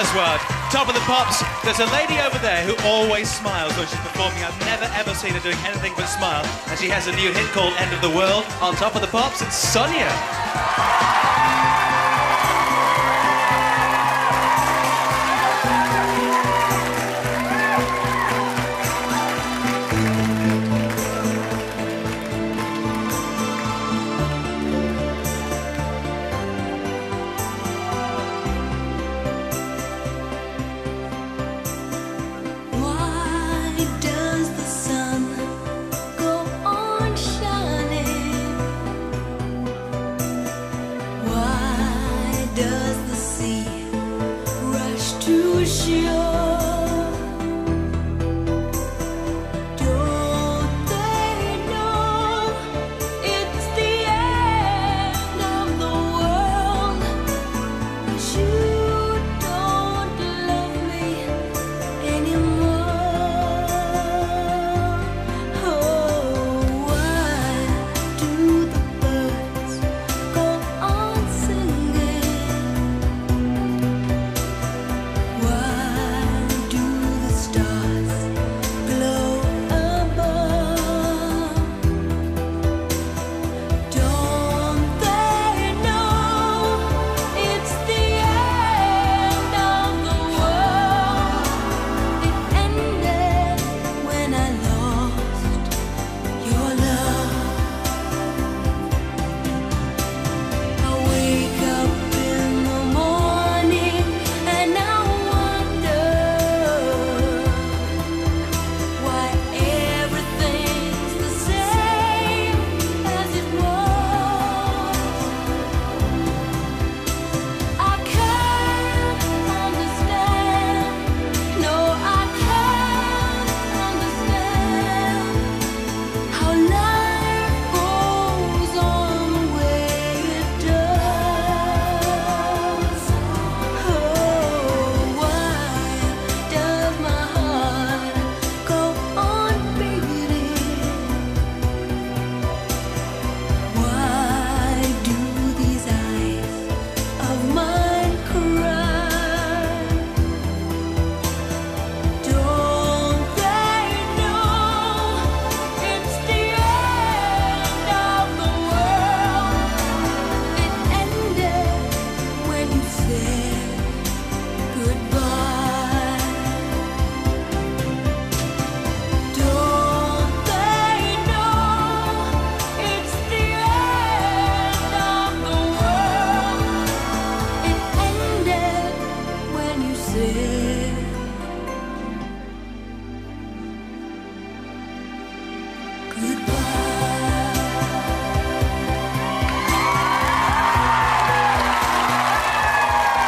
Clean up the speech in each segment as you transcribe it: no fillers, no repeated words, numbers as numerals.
first word. Top of the Pops. There's a lady over there who always smiles when she's performing. I've never ever seen her doing anything but smile. And she has a new hit called End of the World. On Top of the Pops, it's Sonia. Does the sea rush to shore? Don't they know it's the end of the world? But you don't love me anymore. Oh, why do the birds go on singing?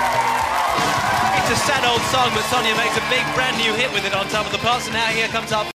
It's a sad old song, but Sonia makes a big brand new hit with it on Top of the Pops, and now here comes our